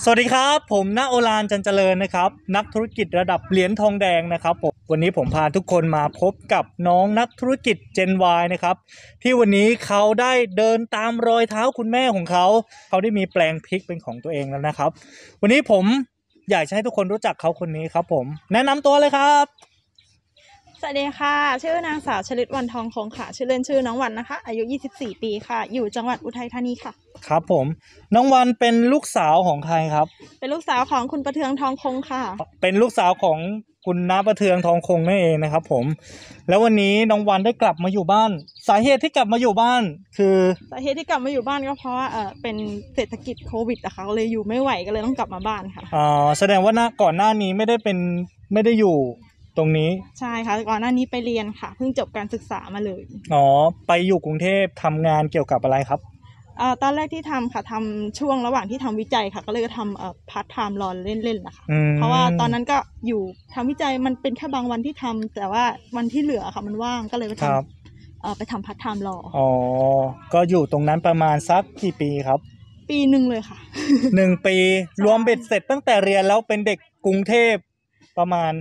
วัสดีครับผมณโอฬารจันเจริญนะครับนักธุรกิจระดับเหรียญทองแดงนะครับผมวันนี้ผมพาทุกคนมาพบกับน้องนักธุรกิจ Gen Y นะครับที่วันนี้เขาได้เดินตามรอยเท้าคุณแม่ของเขาได้มีแปลงพริกเป็นของตัวเองแล้วนะครับวันนี้ผมอยากจะให้ทุกคนรู้จักเขาคนนี้ครับผมแนะนำตัวเลยครับสวัสดีค่ะชื่อนางสาวชลิตวรรณทองคงค่ะชื่อเล่นชื่อน้องวันนะคะอายุ24ปีค่ะอยู่จังหวัดอุทัยธานีค่ะครับผมน้องวันเป็นลูกสาวของใครครับเป็นลูกสาวของคุณประเทืองทองคงค่ะเป็นลูกสาวของคุณน้าประเทืองทองคงนั่นเองนะครับผมแล้ววันนี้น้องวันได้กลับมาอยู่บ้านสาเหตุที่กลับมาอยู่บ้านคือสาเหตุที่กลับมาอยู่บ้านก็เพราะว่าเป็นเศรษฐกิจโควิดอะค่ะเลยอยู่ไม่ไหวก็เลยต้องกลับมาบ้านค่ะแสดงว่าก่อนหน้านี้ไม่ได้อยู่ตรงนี้ใช่ค่ะก่อนหน้านี้ไปเรียนค่ะเพิ่งจบการศึกษามาเลยไปอยู่กรุงเทพทำงานเกี่ยวกับอะไรครับตอนแรกที่ทำค่ะทำช่วงระหว่างที่ทำวิจัยค่ะก็เลยทำพาร์ทไทม์รอเล่นๆนะคะเพราะว่าตอนนั้นก็อยู่ทำวิจัยมันเป็นแค่บางวันที่ทำแต่ว่าวันที่เหลือค่ะมันว่างก็เลยไปทำพาร์ทไทม์รอก็อยู่ตรงนั้นประมาณสักกี่ปีครับปีหนึ่งเลยค่ะ 1 ปีรวมเบ็ดเสร็จตั้งแต่เรียนแล้วเป็นเด็กกรุงเทพประมาณ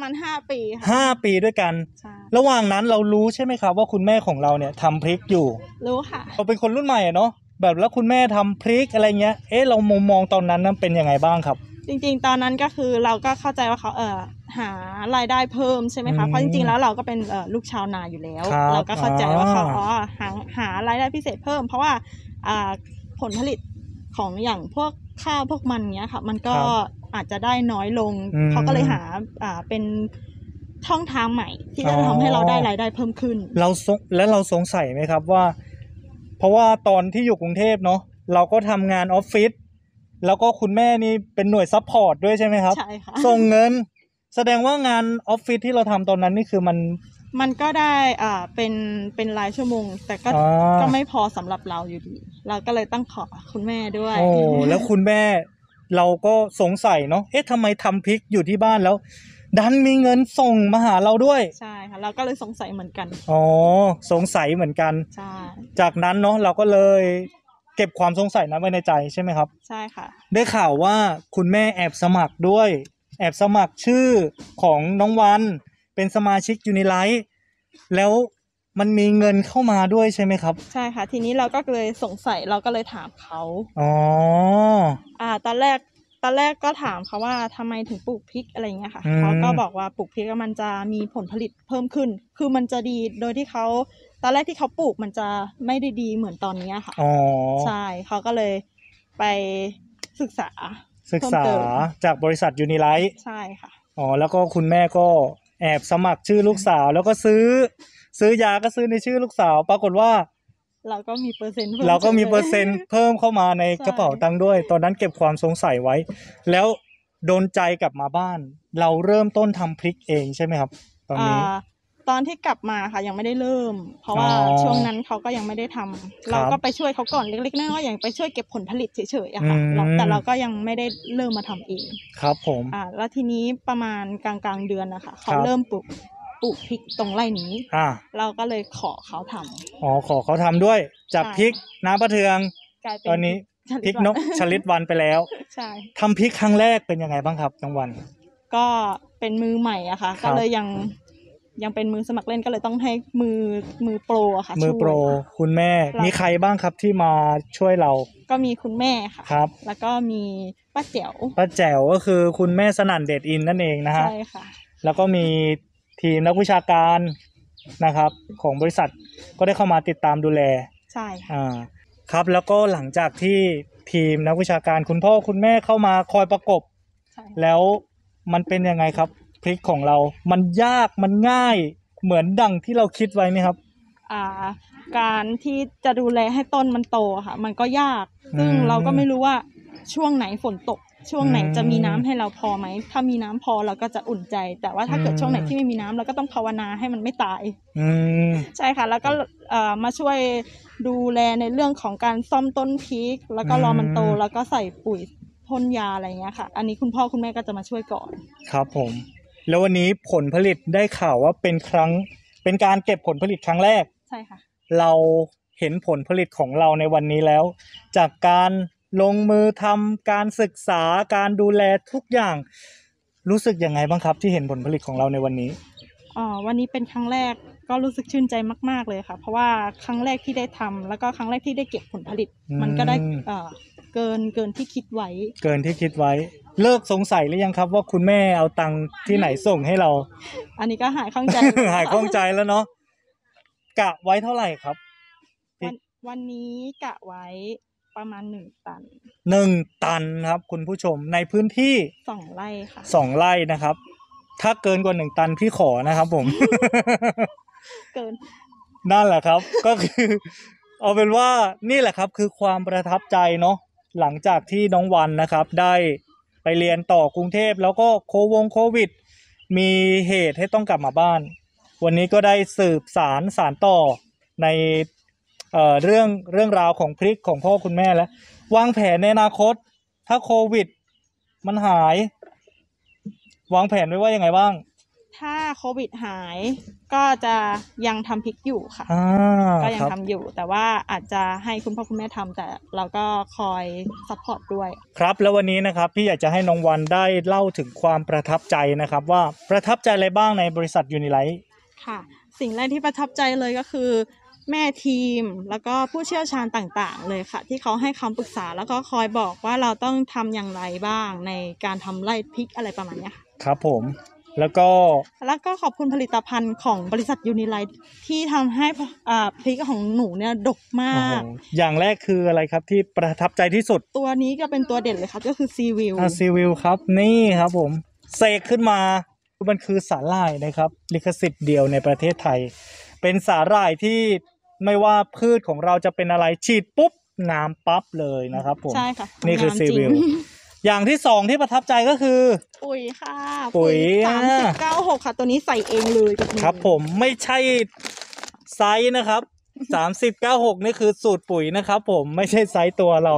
5 ปีค่ะ 5 ปีด้วยกันระหว่างนั้นเรารู้ใช่ไหมครับว่าคุณแม่ของเราเนี่ยทำพริกอยู่รู้ค่ะเราเป็นคนรุ่นใหม่เนาะแบบแล้วคุณแม่ทำพริกอะไรเงี้ยเรามุมมองตอนนั้นนั้นเป็นยังไงบ้างครับจริงๆตอนนั้นก็คือเราก็เข้าใจว่าเขาหารายได้เพิ่มใช่ไหมคะเพราะจริงๆแล้วเราก็เป็นลูกชาวนาอยู่แล้วเราก็เข้าใจว่าเขาหารายได้พิเศษเพิ่มเพราะว่าผลผลิตของอย่างพวกข้าวพวกมันเงี้ยค่ะมันก็อาจจะได้น้อยลงเขาก็เลยหาเป็นช่องทางใหม่ที่จะทำให้เราได้รายได้เพิ่มขึ้นเราสงสัยไหมครับว่าเพราะว่าตอนที่อยู่กรุงเทพเนาะเราก็ทำงานออฟฟิศแล้วก็คุณแม่นี่เป็นหน่วยซัพพอร์ตด้วยใช่ไหมครับใช่ค่ะส่งเงินแสดงว่างานออฟฟิศที่เราทำตอนนั้นนี่คือมันก็ได้เป็นรายชั่วโมงแต่ก็ไม่พอสำหรับเราอยู่ดีเราก็เลยต้องขอคุณแม่ด้วยแล้วคุณแม่เราก็สงสัยเนาะทำไมทำพริกอยู่ที่บ้านแล้วดันมีเงินส่งมาหาเราด้วยใช่ค่ะเราก็เลยสงสัยเหมือนกันสงสัยเหมือนกันใช่จากนั้นเนาะเราก็เลยเก็บความสงสัยนั้นไว้ในใจใช่ไหมครับใช่ค่ะได้ข่าวว่าคุณแม่แอบสมัครด้วยแอบสมัครชื่อของน้องวันเป็นสมาชิกยูนิไลท์แล้วมันมีเงินเข้ามาด้วยใช่ไหมครับใช่ค่ะทีนี้เราก็เลยสงสัยเราก็เลยถามเขาตอนแรกก็ถามเขาว่าทำไมถึงปลูกพริกอะไรเงี้ยค่ะเขาก็บอกว่าปลูกพริกมันจะมีผลผลิตเพิ่มขึ้นคือมันจะดีโดยที่เขาตอนแรกที่เขาปลูกมันจะไม่ได้ดีเหมือนตอนนี้ค่ะใช่เขาก็เลยไปศึกษาจากบริษัทยูนิไลท์ใช่ค่ะแล้วก็คุณแม่ก็แอบสมัครชื่อลูกสาวแล้วก็ซื้อยาก็ซื้อในชื่อลูกสาวปรากฏว่าเราก็มีเปอร์เซ็นต์เพิ่มเข้ามาในกระเป๋าตังค์ด้วยตอนนั้นเก็บความสงสัยไว้แล้วโดนใจกลับมาบ้านเราเริ่มต้นทำพริกเองใช่ไหมครับตอนนี้ตอนที่กลับมาค่ะยังไม่ได้เริ่มเพราะว่าช่วงนั้นเขาก็ยังไม่ได้ทำเราก็ไปช่วยเขาก่อนเล็กๆน้อยๆอย่างไปช่วยเก็บผลผลิตเฉยๆอะค่ะแต่เราก็ยังไม่ได้เริ่มมาทำเองครับผมแล้วทีนี้ประมาณกลางเดือนนะคะเขาเริ่มปลูกพริกตรงไร่นี้เราก็เลยขอเขาทำขอเขาทำด้วยจากพริกน้ำประเทืองตอนนี้พริกนกชลิตวันไปแล้วใช่ทำพริกครั้งแรกเป็นยังไงบ้างครับน้องวันก็เป็นมือใหม่อะค่ะก็เลยยังเป็นมือสมัครเล่นก็เลยต้องให้มือโปรอะค่ะมือโปรคุณแม่มีใครบ้างครับที่มาช่วยเราก็มีคุณแม่ค่ะครับแล้วก็มีป้าแจ๋วก็คือคุณแม่สนั่นเดชอินนั่นเองนะฮะใช่ค่ะแล้วก็มีทีมนักวิชาการนะครับของบริษัทก็ได้เข้ามาติดตามดูแลใช่ครับแล้วก็หลังจากที่ทีมนักวิชาการคุณพ่อคุณแม่เข้ามาคอยประกบแล้วมันเป็นยังไงครับพริกของเรามันยากมันง่ายเหมือนดังที่เราคิดไว้ไหมครับการที่จะดูแลให้ต้นมันโตค่ะมันก็ยากซึ่งเราก็ไม่รู้ว่าช่วงไหนฝนตกช่วงไหนจะมีน้ำให้เราพอไหมถ้ามีน้ำพอเราก็จะอุ่นใจแต่ว่าถ้าเกิดช่วงไหนที่ไม่มีน้ำเราก็ต้องภาวนาให้มันไม่ตายใช่ค่ะแล้วก็มาช่วยดูแลในเรื่องของการซ่อมต้นพริกแล้วก็รอมันโตแล้วก็ใส่ปุ๋ยพ่นยาอะไรเงี้ยค่ะอันนี้คุณพ่อคุณแม่ก็จะมาช่วยก่อนครับผมแล้ววันนี้ผลผลิตได้ข่าวว่าเป็นการเก็บผลผลิตครั้งแรกใช่ค่ะเราเห็นผลผลิตของเราในวันนี้แล้วจากการลงมือทำการศึกษาการดูแลทุกอย่างรู้สึกยังไงบ้างครับที่เห็นผลผลิตของเราในวันนี้วันนี้เป็นครั้งแรกก็รู้สึกชื่นใจมากๆเลยค่ะเพราะว่าครั้งแรกที่ได้ทำแล้วก็ครั้งแรกที่ได้เก็บผลผลิตมันก็ได้เกินที่คิดไว้เกินที่คิดไว้เลิกสงสัยหรือยังครับว่าคุณแม่เอาตังค์ที่ไหนส่งให้เราอันนี้ก็หายข้องใจหายข้องใจแล้วเนาะกะไว้เท่าไหร่ครับวันนี้กะไว้ประมาณ1 ตัน 1 ตันครับคุณผู้ชมในพื้นที่ 2 ไร่ค่ะ 2 ไร่นะครับถ้าเกินกว่า1 ตันพี่ขอนะครับผมเกินนั่นแหละครับ ก็คือเอาเป็นว่านี่แหละครับคือความประทับใจเนาะหลังจากที่น้องวันนะครับได้ไปเรียนต่อกรุงเทพแล้วก็โควิดมีเหตุให้ต้องกลับมาบ้านวันนี้ก็ได้สืบสารต่อในเรื่องราวของพริกของพ่อคุณแม่แล้ววางแผนในอนาคตถ้าโควิดมันหายวางแผนไว้ว่ายังไงบ้างถ้าโควิดหายก็จะยังทำพริกอยู่ค่ะก็ยังทำอยู่แต่ว่าอาจจะให้คุณพ่อคุณแม่ทำแต่เราก็คอยซัพพอร์ตด้วยครับแล้ววันนี้นะครับพี่อยากจะให้น้องวันได้เล่าถึงความประทับใจนะครับว่าประทับใจอะไรบ้างในบริษัทยูนิไลท์ค่ะสิ่งแรกที่ประทับใจเลยก็คือแม่ทีมแล้วก็ผู้เชี่ยวชาญต่างๆเลยค่ะที่เขาให้คำปรึกษาแล้วก็คอยบอกว่าเราต้องทำอย่างไรบ้างในการทำไร่พริกอะไรประมาณนี้ค่ะครับผมแล้วก็ขอบคุณผลิตภัณฑ์ของบริษัทยูนิไลท์ที่ทำให้พริกของหนูเนี่ยดกมากอย่างแรกคืออะไรครับที่ประทับใจที่สุดตัวนี้ก็เป็นตัวเด่นเลยครับก็คือซีวิลครับนี่ครับผมเสกขึ้นมามันคือสาหร่ายนะครับลิขสิทธิ์เดียวในประเทศไทยเป็นสาหร่ายที่ไม่ว่าพืชของเราจะเป็นอะไรฉีดปุ๊บงามปั๊บเลยนะครับผมใช่ค่ะนี่คือซีวิลอย่างที่2ที่ประทับใจก็คือปุ๋ยค่ะปุ๋ย3096ค่ะตัวนี้ใส่เองเลยครับผมไม่ใช่ไซส์นะครับ3096นี่คือสูตรปุ๋ยนะครับผมไม่ใช่ไซส์ตัวเรา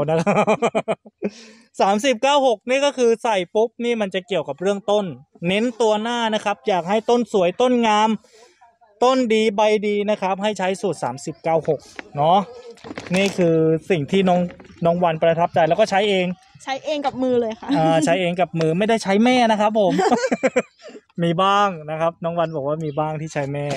นะครับ3096นี่ก็คือใส่ปุ๊บนี่มันจะเกี่ยวกับเรื่องต้นเน้นตัวหน้านะครับอยากให้ต้นสวยต้นงามต้นดีใบดีนะครับให้ใช้สูตร3096เนาะนี่คือสิ่งที่น้องวันประทับใจแล้วก็ใช้เองกับมือเลยค่ะใช้เองกับมือไม่ได้ใช้แม่นะครับผม มีบ้างนะครับน้องวันบอกว่ามีบ้างที่ใช้แม่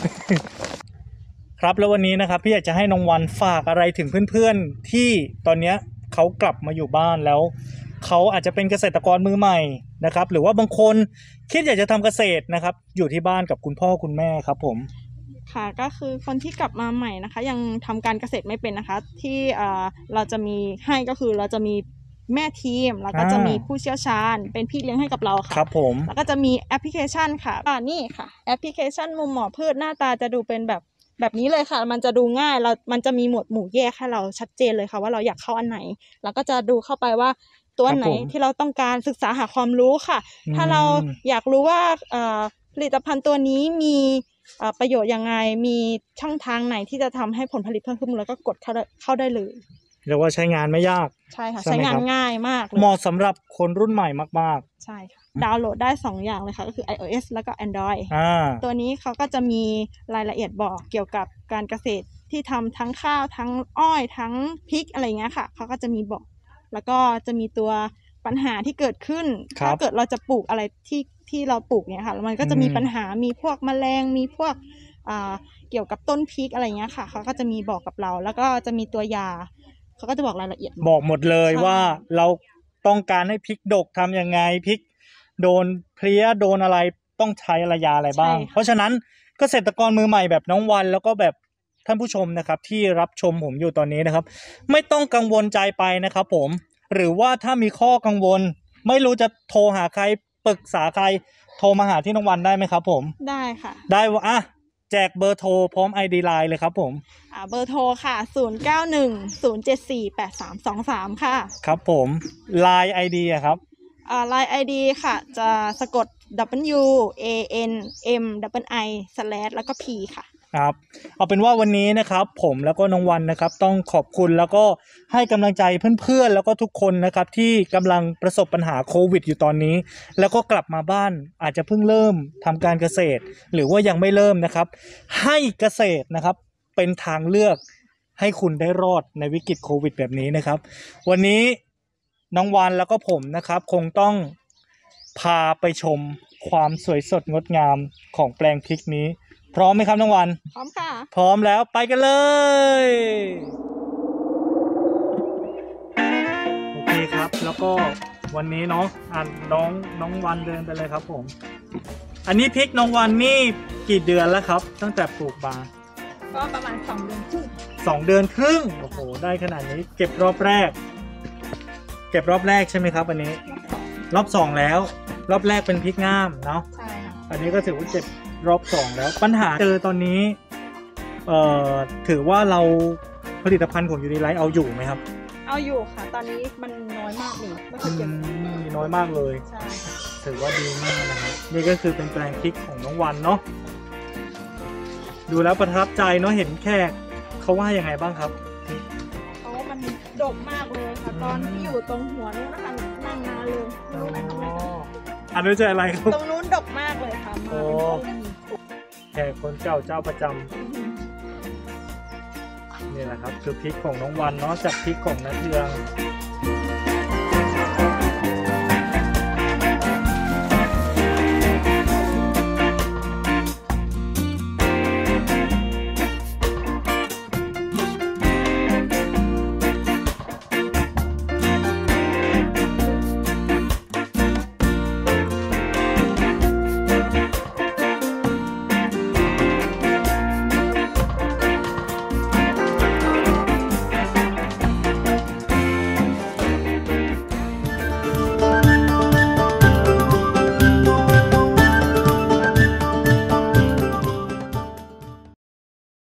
ครับแล้ววันนี้นะครับพี่อยากจะให้น้องวันฝากอะไรถึงเพื่อนๆที่ตอนนี้เขากลับมาอยู่บ้านแล้วเขาอาจจะเป็นเกษตรกรมือใหม่นะครับหรือว่าบางคนคิดอยากจะทำเกษตรนะครับอยู่ที่บ้านกับคุณพ่อคุณแม่ครับผมค่ะก็คือคนที่กลับมาใหม่นะคะยังทำการเกษตรไม่เป็นนะคะที่เราจะมีให้ก็คือเราจะมีแม่ทีมแล้วก็จะมีผู้เชี่ยวชาญเป็นพี่เลี้ยงให้กับเราค่ะครับผมแล้วก็จะมีแอปพลิเคชันค่ะนี่ค่ะแอปพลิเคชันมุมหมอพืชหน้าตาจะดูเป็นแบบนี้เลยค่ะมันจะดูง่ายมันจะมีหมวดหมู่แยกให้เราชัดเจนเลยค่ะว่าเราอยากเข้าอันไหนแล้วก็จะดูเข้าไปว่าตัวไหนที่เราต้องการศึกษาหาความรู้ค่ะถ้าเราอยากรู้ว่าผลิตภัณฑ์ตัวนี้มีประโยชน์ยังไงมีช่องทางไหนที่จะทำให้ผลผลิตเพิ่มขึ้นแล้วก็กดเข้าได้เลยเรียกว่าใช้งานไม่ยากใช่ค่ะใช้งานง่ายมากเหมาะสำหรับคนรุ่นใหม่มากๆใช่ค่ะดาวน์โหลดได้2อย่างเลยค่ะก็คือ iOS แล้วก็ Android ตัวนี้เขาก็จะมีรายละเอียดบอกเกี่ยวกับการเกษตรที่ทำทั้งข้าวทั้งอ้อยทั้งพริกอะไรเงี้ยค่ะเขาก็จะมีบอกแล้วก็จะมีตัวปัญหาที่เกิดขึ้นถ้าเกิดเราจะปลูกอะไรที่เราปลูกเนี่ยค่ะมันก็จะมีปัญหามีพวกแมลงมีพวกเกี่ยวกับต้นพริกอะไรเงี้ยค่ะเขาก็จะมีบอกกับเราแล้วก็จะมีตัวยาเขาก็จะบอกรายละเอียดบอกหมดเลยว่าเราต้องการให้พริกดกทำยังไงพริกโดนเพลี้ยโดนอะไรต้องใช้ยาอะไรบ้างเพราะฉะนั้นเกษตรกรมือใหม่แบบน้องวันแล้วก็แบบท่านผู้ชมนะครับที่รับชมผมอยู่ตอนนี้นะครับไม่ต้องกังวลใจไปนะครับผมหรือว่าถ้ามีข้อกังวลไม่รู้จะโทรหาใครปรึกษาใครโทรมาหาที่น้องวันได้ไหมครับผมได้ค่ะได้ว่าแจกเบอร์โทรพร้อม ID Line เลยครับผมเบอร์โทรค่ะ0910748323ค่ะครับผม Line ID อะครับ Line ID ค่ะจะสะกด WANMII/ แล้วก็ P ค่ะครับเอาเป็นว่าวันนี้นะครับผมแล้วก็น้องวันนะครับต้องขอบคุณแล้วก็ให้กำลังใจเพื่อนๆแล้วก็ทุกคนนะครับที่กำลังประสบปัญหาโควิดอยู่ตอนนี้แล้วก็กลับมาบ้านอาจจะเพิ่งเริ่มทำการเกษตรหรือว่ายังไม่เริ่มนะครับให้เกษตรนะครับเป็นทางเลือกให้คุณได้รอดในวิกฤตโควิดแบบนี้นะครับวันนี้น้องวันแล้วก็ผมนะครับคงต้องพาไปชมความสวยสดงดงามของแปลงพริกนี้พร้อมไหมครับน้องวันพร้อมค่ะพร้อมแล้วไปกันเลยโอเคครับแล้วก็วันนี้เนาะน้องวันเดินไปเลยครับผมอันนี้พริกน้องวันนี่กี่เดือนแล้วครับตั้งแต่ปลูกมาก็ประมาณ2 เดือนครึ่ง 2 เดือนครึ่งโอ้โหได้ขนาดนี้เก็บรอบแรกใช่ไหมครับอันนี้รอบ2แล้วรอบแรกเป็นพริกง่ามเนาะใช่ค่ะอันนี้ก็ถือว่าเจ็บรอบ2แล้วปัญหาเจอตอนนี้ถือว่าเราผลิตภัณฑ์ของยูนิไลท์เอาอยู่ไหมครับเอาอยู่ค่ะตอนนี้มันน้อยมากเลยไม่ค่อยเก็บมีน้อยมากเลยใช่ค่ะถือว่าดีมากนะครับนี่ก็คือเป็นแปลงพริกของน้องวันเนาะดูแล้วประทับใจเนาะเห็นแค่เขาว่ายังไงบ้างครับเพราะว่ามันดกมากเลยค่ะตอนที่อยู่ตรงหัวนู้นนะคะนั่งนานเลยรู้ไหมคะอันนี้จะอะไรครับตรงนู้นดกมากเลยค่ะมาโอ้เป็นต้นแขกคนเก่าเจ้าประจำนี่แหละครับคือพริกของน้องวันเนาะจากพริกของน้าเทือง